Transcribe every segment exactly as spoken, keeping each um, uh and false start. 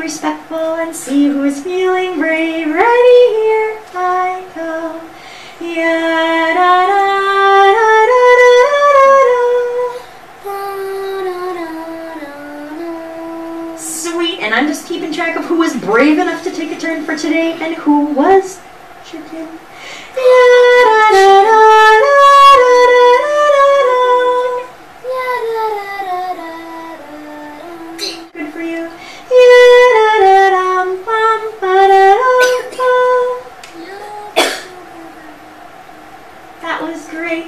respectful and see who's feeling brave. Ready, here I go. Yeah, da, da, da, da, da. Sweet, and I'm just keeping track of who was brave enough to take a turn for today and who was chicken. Yeah, da, da, da, da. That was great.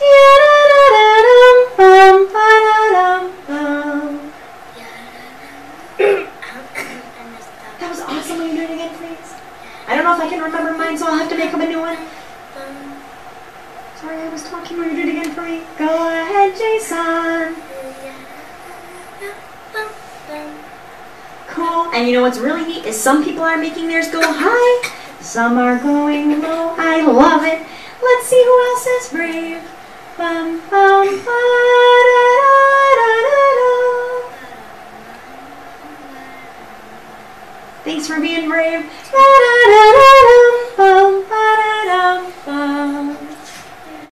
That was awesome. Will you do it again, please? I don't know if I can remember mine, so I'll have to make up a new one. Sorry, I was talking. Will you do it again for me? Go ahead, Jason. Cool. And you know what's really neat is some people are making theirs go high, some are going low. I love it. Let's see who else is brave. Bum, bum, ba, da, da, da, da. Thanks for being brave. Da, da, da, da, da.